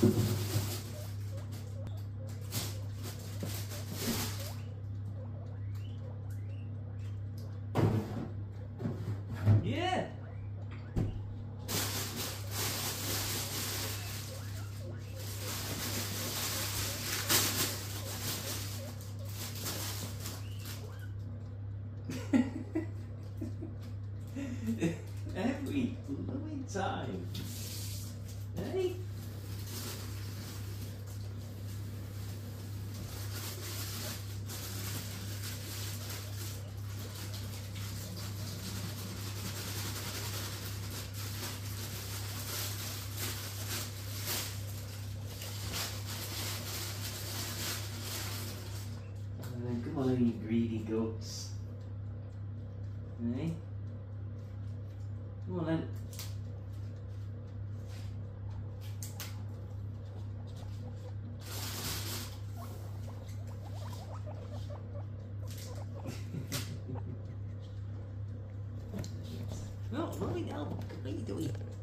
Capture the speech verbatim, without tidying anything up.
Yeah. Every blooming time. Hey? Uh, come on, you greedy goats. Hey? Come on then. No, no, no. What are you doing?